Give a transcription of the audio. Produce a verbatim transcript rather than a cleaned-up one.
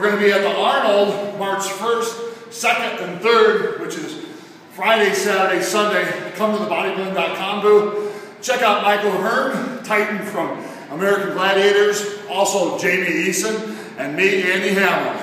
We're going to be at the Arnold March first, second, and third, which is Friday, Saturday, Sunday. Come to the bodybuilding dot com booth. Check out Michael Hearn, Titan from American Gladiators, also Jamie Eason, and me, Andy Hammond.